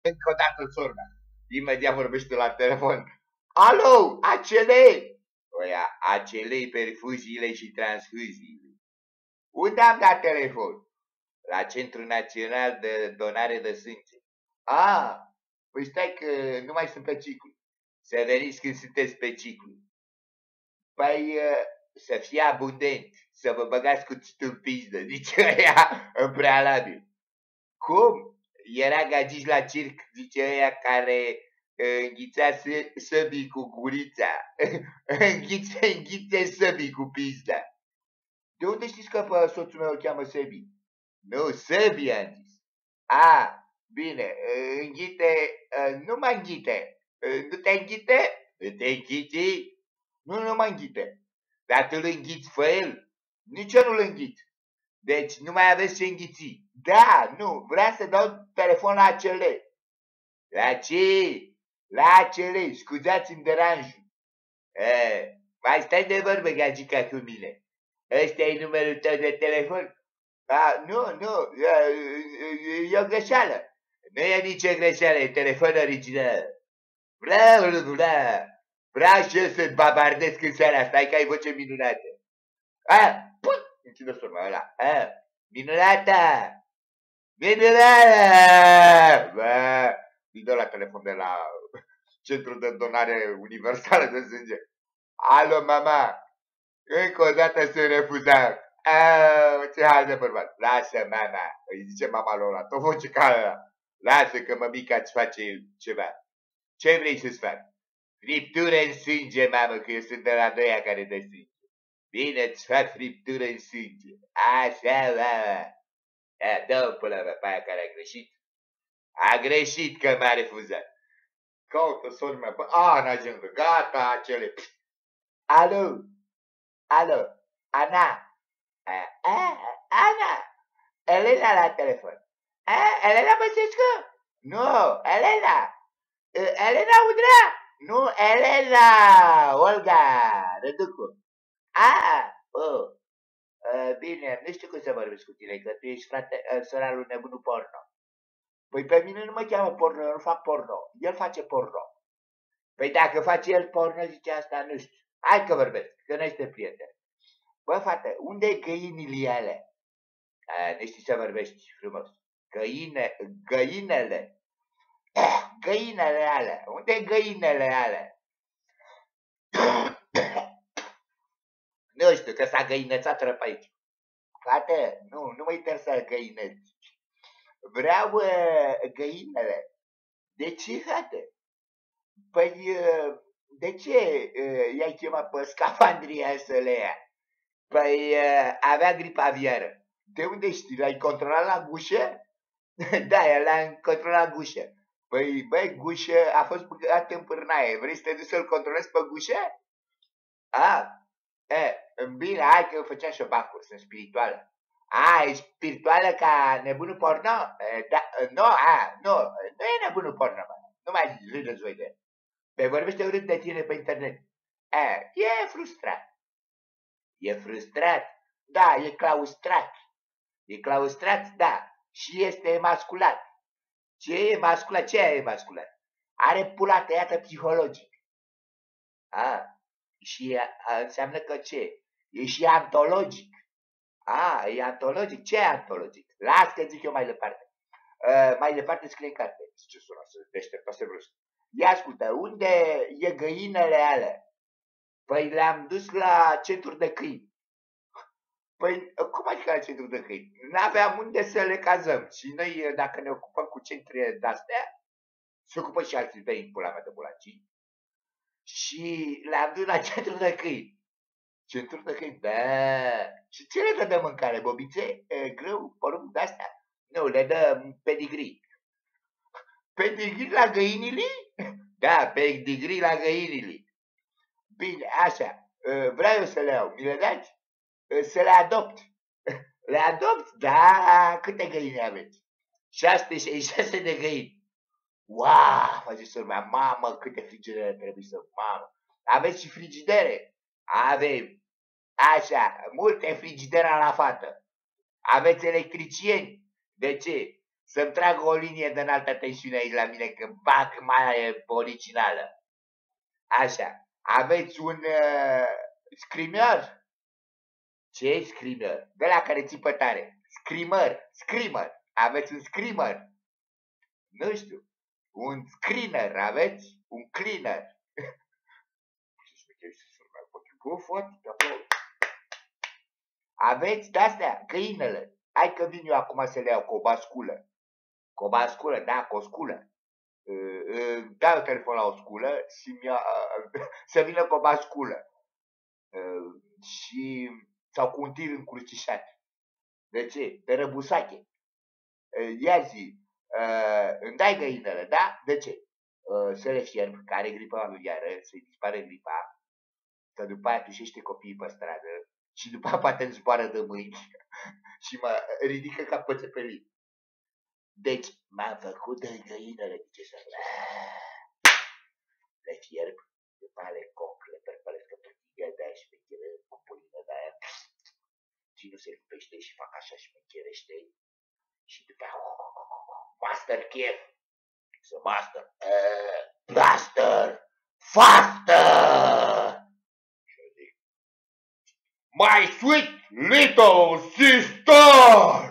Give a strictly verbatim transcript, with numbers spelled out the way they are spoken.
Încă o dată sorna. Imediat vorbește la telefon. Alo, acele! Oia, acele perfuziile și transfuziile. Unde am dat telefon? La Centrul Național de Donare de Sânge. Ah, păi stai că nu mai sunt pe ciclu. Să veniți când sunteți pe ciclu. Păi să fie abundent, să vă băgați cuțitul în pizdă, zice ăia în prealabil. Cum? Era gagici la circ, zice ăia care înghițea săbii cu gurița. Înghițe, înghițe săbii cu pizda. De unde știți că pe soțul meu îl cheamă Sebi? Nu, Sebi am zis. A, bine, înghite, nu mă înghite. Nu te înghite? Nu te înghite? Nu, nu mă înghite. Dar tu îl înghiți fă el? Nici eu nu-l înghit. Deci nu mai aveți ce înghiți. Da, nu, vreau să dau telefon la acele. La ce? La acele, scuzați-mi deranjul. E, mai stai de vorbă, gagica, cu mine. Ăsta e numărul tău de telefon? A, nu, nu, e, e o greșeală. Nu e nicio greșeală, e telefon original. Vreau, vreau, vreau și eu să-ți babardesc în seara asta, ai că ai voce minunată. A, pui! Înține surma ăla. A, minunată! Minunată! Bă, îi dă la telefon de la Centrul de Donare Universală de Sânge. Alo, mama! Încă o dată sunt refuzat. Aaa, ce hai de bărbat. Lasă, mama, îi zice mama lui ăla, tot voce ca ăla. Lasă că mămica îți face ceva. Ce vrei să-ți fac? Friptură în sânge, mamă, că eu sunt de la doi care dă sânge. Bine, îți fac friptură în sânge. Așa, mama. Dă-o până pe aia care a greșit. A greșit că m-a refuzat. Caută sora mea, bă, a, n-ajungă, gata, acele. Alo, alo, Ana. A, a, Ana, Elena la telefon. A, Elena Băsescu? Nu, Elena. Elena Udrea? Nu, Elena, Olga, Răducu. A, oh, bine, nu știu cum să vorbesc cu tine, că tu ești frate, sora lui nebunul porno. Păi pe mine nu mă cheamă porno, eu nu fac porno, el face porno. Păi dacă face el porno, zice asta, nu știu. Hai că vorbesc, că noi suntem prieteni. Bă, fată, unde e găinile ale? Nu știi să vorbești frumos. Găine, găinele. Găinele ale. Unde e găinele ale? Nu știu, că s-a găinățat răp aici. Frate, nu, nu mă interesează găinăți. Vreau uh, găinele. De ce, frate? Păi, uh, de ce uh, i-ai chemat pe Scafandria să le ia? Păi, uh, avea gripă aviară. De unde știi? L-ai controlat la gușă? Da, el l-a controlat la gușă. Păi, băi, gușă a fost băgat în pârnaie. Vrei să te duci să-l controlezi pe gușă? A, e, bine, hai că eu făceam și o bacuri, sunt spirituală. A, e spirituală ca nebunul porno? E, da, nu, a, nu, nu e nebunul porno, mă. Nu mai râdeți voi de el. Pe vorbește urât de tine pe internet. E, e frustrat. E frustrat? Da, e claustrat. E claustrat? Da. Și este emasculat. Ce e emasculat? Ce e emasculat? Are pula tăiată psihologic. A, și a, înseamnă că ce? E și antologic. A, e antologic. Ce e antologic? Las că zic eu mai departe. Uh, mai departe scrie în carte. Ce sună să deșteptase brusc. Ia ascultă, unde e găinele alea? Păi le-am dus la centru de câini. Păi, cum adică la centru de câini? N-aveam unde să le cazăm. Și noi, dacă ne ocupăm cu centre de-astea, se ocupă și alții de în pula mea de bulacii. Și le-am dus la centru de câini. Centru de câini? Da. Și ce le dă de mâncare? Bobițe? Grâu? Porumb de-astea? Nu, le dă pedigrii. Pedigrii la găinile? Da, pedigrii la găinile. Bine, așa. Vreau eu să le iau. Mi le dați? Să le adopt. Le adopt? Da, câte găini aveți? șase sute șaizeci și șase de găini. Wow, face sora mea, mamă, câte frigidere trebuie să... Mamă. Aveți și frigidere? Avem. Așa, multe frigidere la fată. Aveți electricieni? De ce? să-mi trag o linie de înaltă tensiune aici la mine, că bag mai originală. Așa, aveți un uh, scrimer? Ce e scrimer? De la care țipă tare. Screamer, screamer. Aveți un screamer? Nu știu. Un screener, aveți? Un cleaner. Aveți de-astea, găinele. Hai că vin eu acum să le iau cu o basculă. Cu o basculă, da, cu o sculă. Dau telefon la o sculă și mi-a, să vină cu o basculă. Și, sau cu un tir încrucișat. De ce? De răbusache. Ia zi, îmi dai găinele, da? De ce? Să le fierb, că are gripă aviară, să-i dispare gripa, că după aia tușește copiii pe stradă și după aia poate îmi zboară de mâini și mă ridică ca pe țepelin. Deci m-am făcut de găinele, ce să le fierb, după aia le coc, le perpăresc în tortilla de-aia șmechere, cu pulină de-aia, și nu se lupește și fac așa șmecherește și după aia, master chef, să master, uh, blaster, faster! Și eu zic, my sweet little sister!